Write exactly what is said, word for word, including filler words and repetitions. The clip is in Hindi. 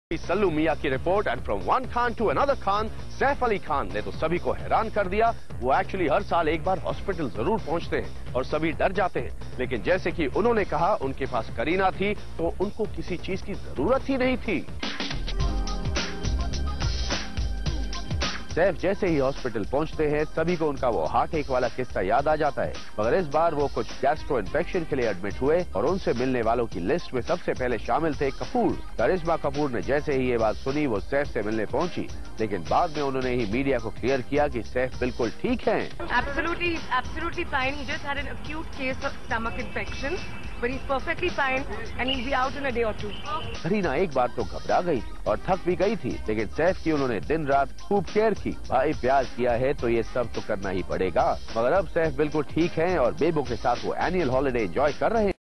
सल्लू मियां की report and from one Khan to another Khan, Saif Ali Khan ने तो सभी को हैरान कर दिया। वो एक्चुअली हर साल एक बार हॉस्पिटल जरूर पहुंचते हैं और सभी डर जाते हैं, लेकिन जैसे कि उन्होंने कहा उनके पास करीना थी तो उनको किसी चीज की जरूरत ही नहीं थी। सैफ जैसे ही हॉस्पिटल पहुंचते हैं सभी को उनका वो हार्ट अटैक वाला किस्सा याद आ जाता है, मगर इस बार वो कुछ गैस्ट्रो इन्फेक्शन के लिए एडमिट हुए और उनसे मिलने वालों की लिस्ट में सबसे पहले शामिल थे कपूर। करिश्मा कपूर ने जैसे ही ये बात सुनी वो सैफ से मिलने पहुंची, लेकिन बाद में उन्होंने ही मीडिया को क्लियर किया कि सैफ बिल्कुल ठीक हैं। Absolutely, absolutely fine. He just had an acute case of stomach infection, but he's perfectly fine and he'll be out in a day or two. Kareena एक बार तो घबरा गई और थक भी गई थी, लेकिन सैफ की उन्होंने दिन रात खूब केयर की। भाई प्यार किया है तो ये सब तो करना ही पड़ेगा। मगर अब सैफ बिल्कुल ठीक हैं और बेबो के साथ वो एनुअल हॉलिडे एंजॉय कर रहे हैं।